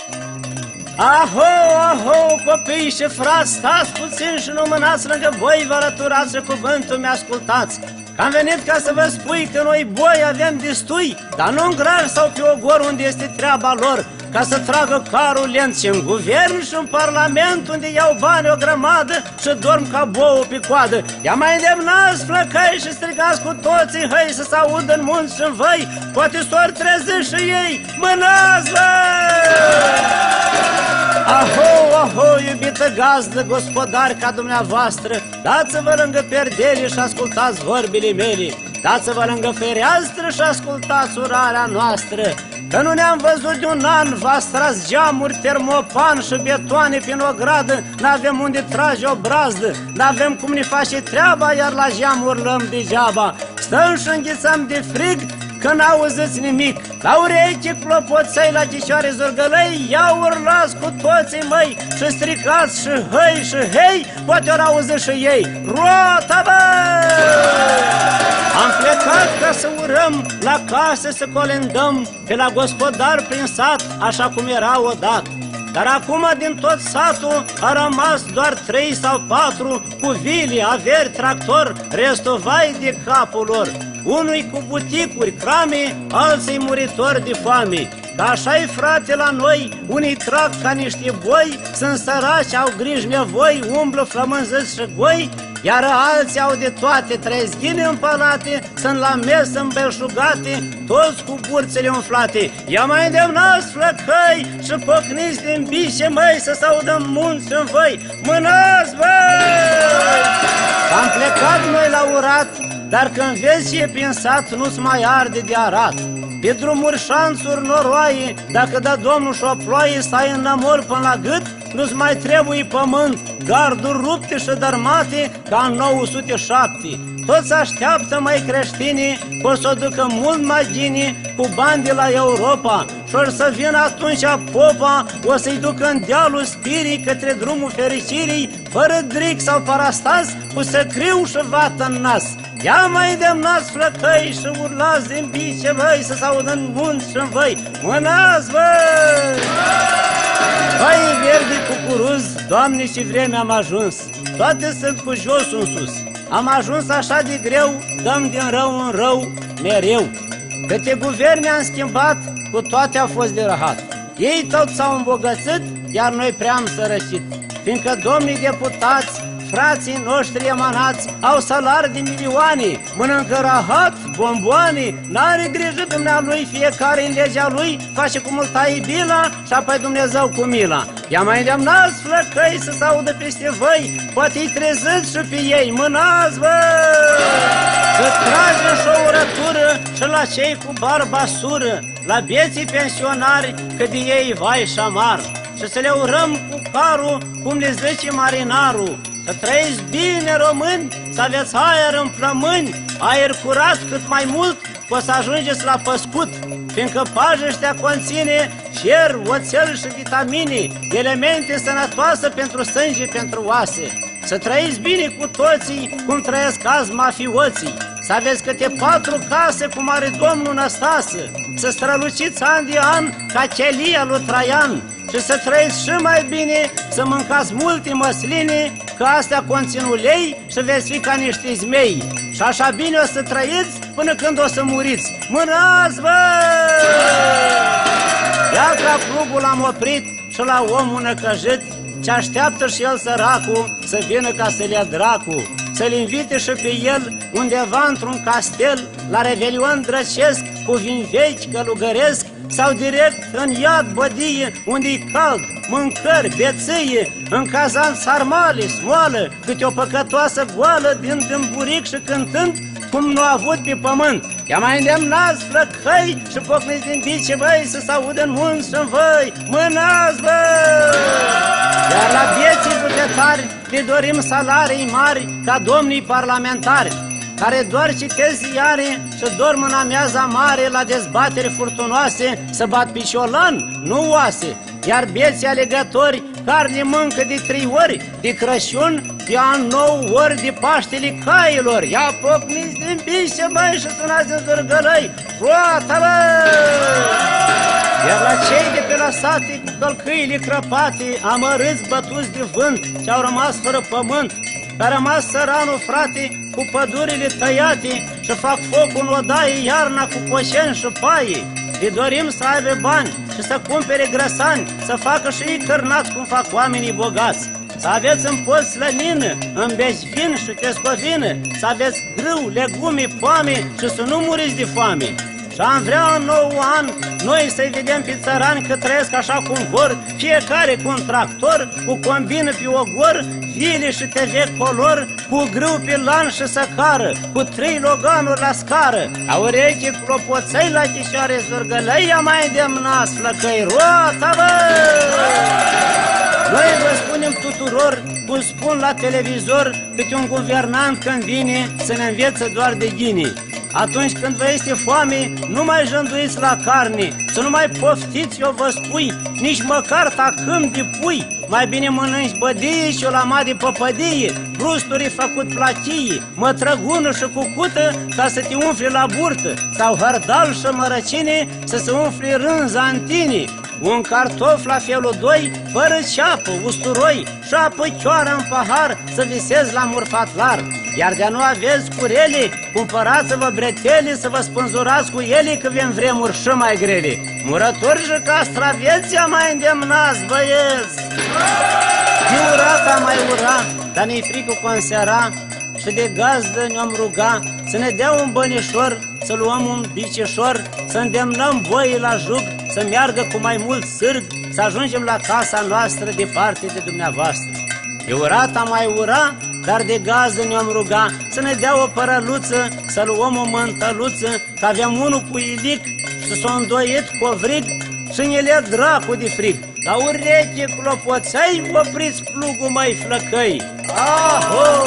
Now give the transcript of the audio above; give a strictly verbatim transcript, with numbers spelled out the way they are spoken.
Aho, aho, copii și frați, stați puțin și nu mânați lângă voi, vă arăturați și cuvântul mi-ascultați. Că am venit ca să vă spui că noi boi avem destui, dar nu în graj sau pe ogor unde este treaba lor, ca să tragă carul lent și în guvern și în parlament unde iau bani o grămadă și dorm ca bouă pe coadă. Ia mai îndemnați, flăcăi, și strigați cu toții, hăi, să se audă în munți și în văi, poate s-or trezi și ei, mânați-vă! Aho, aho, iubită gazdă, gospodari ca dumneavoastră, dați-vă lângă perdele și ascultați vorbile mele, dați-vă lângă fereastră și ascultați urarea noastră, că nu ne-am văzut de un an, v-ați tras geamuri, termopan și betoane prin o gradă, n-avem unde trage o brazdă, n-avem cum ne face treaba, iar la geam urlăm degeaba, stăm și înghițăm de frig, că n-auziți nimic, la ureche clopoței, la ghicioare zurgălăi, ia urlați cu toții, măi, și stricați și hăi și hei, poate ori auzi și ei, roata, bă! Am plecat ca să urăm, la casă să colendăm, pe la gospodar prin sat, așa cum era odată. Dar acum din tot satul a rămas doar trei sau patru, cu vile, averi, tractor, restul vai de capul lor. Unui cu buticuri, crame, alții muritori de foame. Că așa-i, frate, la noi, unii trag ca niște boi, sunt săraci, au griji nevoi, umblă flămânzăți și goi, iar alții au de toate, trezghine împălate, sunt la mes îmbelșugate, toți cu burțele umflate. Ia mai îndemnați, flăcăi, și pocniți din bișe, măi, să se audă în munți în voi, mânați, băi! Am plecat noi la urat, dar când vezi ce e prin sat, nu-ți mai arde de arat. Pe drumuri șanțuri noroaie, dacă dă Domnul și o ploaie, stai în nămol până la gât, nu-ți mai trebuie pământ, garduri rupte și dărmate ca în nouă sute șapte. Toți așteaptă, mai creștini, că o să o ducă mult mai bine cu bani de la Europa și or să vină atunci popa, o să-i ducă în dealul spirii către drumul fericirii, fără dric sau parastas, cu săcriu și vată în nas. Ia mai îndemnați, flăcăi, și urlați din bice, băi, să se audă în munți și în voi, mânați, băi! Vai verde cucuruz, Doamne, și vreme am ajuns, toate sunt cu jos în sus. Am ajuns așa de greu, dăm din rău în rău mereu. Câte guverne am schimbat, cu toate a fost de rahat. Ei toți s-au îmbogățit, iar noi prea am sărăcit, fiindcă domnii deputați, frații noștri emanați, au salari de milioane, mănâncă rahat, bomboane, n-are grijă dumnealui, fiecare în legea lui, face cum îl taie bila și apoi Dumnezeu cu mila. Ia mai îndemnați, flăcăi, să se audă peste voi, poate-i treziți și pe ei, mânați-vă! Să trage și o urătură și la cei cu barba sură, la bieții pensionari, că de ei vai și amar, și să le urăm cu carul, cum le zice marinarul. Să trăiți bine, români, să aveți aer în plămâni, aer curat cât mai mult, o să ajungeți la păscut, fiindcă pajeștea conține fier, oțel și vitamine, elemente sănătoase pentru sânge, pentru oase. Să trăiți bine cu toții, cum trăiesc azi mafioții, să aveți câte patru case, cum are domnul Năstase, să străluciți an de an ca chelia lui Traian, și să trăiți și mai bine, să mâncați multe măsline, că astea conțin ulei și veți fi ca niște zmei. Și așa bine o să trăiți până când o să muriți. Mânați-vă! Ia ca plugul l-am oprit și la omul năcăjit, ce așteaptă și el săracul să vină ca să-l ia dracu, să-l invite și pe el undeva într-un castel, la revelion drăcesc, cu vin vechi călugăresc, sau direct în iad bădie, unde-i cald, mâncări, bețâie, în cazan sarmale, smoală, câte o păcătoasă goală din dâmburic și cântând cum nu a avut pe pământ. Ia mai îndemnați, flăcăi, și pocniți din bice, băi, să se audă în munți și în voi, mânați, bă! Iar la vieții bugetari le dorim salarii mari ca domnii parlamentari, care doar citesc ziare și dorm în amiaza mare la dezbateri furtunoase, să bat piciolan, nu oase. Iar bieții alegători carne mâncă de trei ori, de Crăciun, de an nou, ori de Paștele cailor. Ia pocniți din bișe, băi, și sunați în zurgălăi, roata, băi! Iar la cei de pe la grasate, cu călcâile crăpate, amărâți bătuți de vânt, ce-au rămas fără pământ, că-a rămas săranul, frate, cu pădurile tăiate și fac foc în odaie iarna cu poșeni și paie. Le dorim să aibă bani și să cumpere grăsani, să facă și ei cârnați cum fac oamenii bogați. Să aveți în post slănină, în beci vin și tescovină, să aveți grâu, legume, poame și să nu muriți de foame. Și am vrea în nou an noi să-i vedem pe țărani că trăiesc așa cum vor, fiecare cu un tractor, cu combină pe ogor, file și T V color, cu grâu pe lan și săcară, cu trei loganuri la scară, la ureche clopoței, la chișoare zurgălăi, ia mai îndemnați flăcăi, roata, bă! Noi vă spunem tuturor, cum spun la televizor, câte un guvernant când vine să ne învețe doar de ghini. Atunci când vă este foame, nu mai jânduiți la carne, să nu mai poftiți, eu vă spui, nici măcar tacâm de pui. Mai bine mănânci bădie și o lama de păpădie, brusturi făcut platie, mătrăgună și cucută ca să te umfli la burtă, sau hărdal și mărăcine să se umfli rânza în tine. Un cartof la felul doi, fără ceapă, usturoi, și apă chioară în pahar, să visezi la murfatlar. Iar de-a nu aveți curele, cumpărați-vă bretele, să vă spânzurați cu ele, că vin vremuri și mai grele. Murători și castraveția mai îndemnați, băieți! De urata mai ura, dar ne-i frică consera, și de gazdă ne-am ruga să ne dea un bănișor, să luăm un bicișor, să îndemnăm voii la jug, să meargă cu mai mult sârg, să ajungem la casa noastră departe de dumneavoastră. De urata mai ura, dar de gazdă ne-am ruga să ne dea o părăluță, să luăm o mântăluță, că aveam unul cu ilic și s-o îndoit covrig și ne le dracu de frig. La ureche clopoței, opriți plugul, mai flăcăi. Aho!